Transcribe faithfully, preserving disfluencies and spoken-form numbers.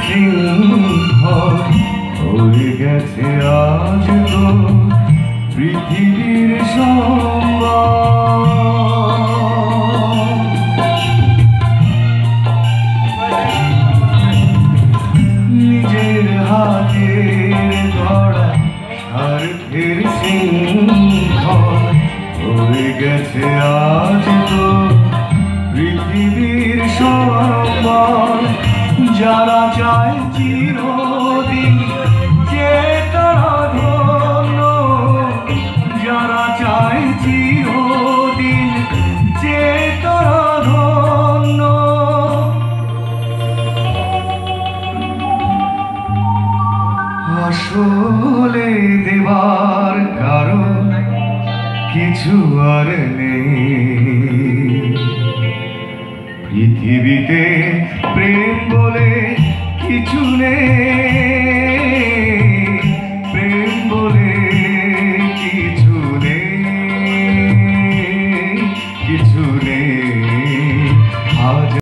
শৃঙ্খল হয়ে গেছে আজ তো পৃথিবীর সম্বল। নিজের হাতের গড়া স্বার্থের শৃঙ্খল হয়ে গেছে আজ তো পৃথিবীর সম্বল। যারা চায় চিরদিন যে তারা ধন্য, যারা চায় চিরদিন যে তারা ধন্য। আসলে দেবার কারণ কিছু আর নেই পৃথিবীতে, প্রেম বলে কিছু নেই।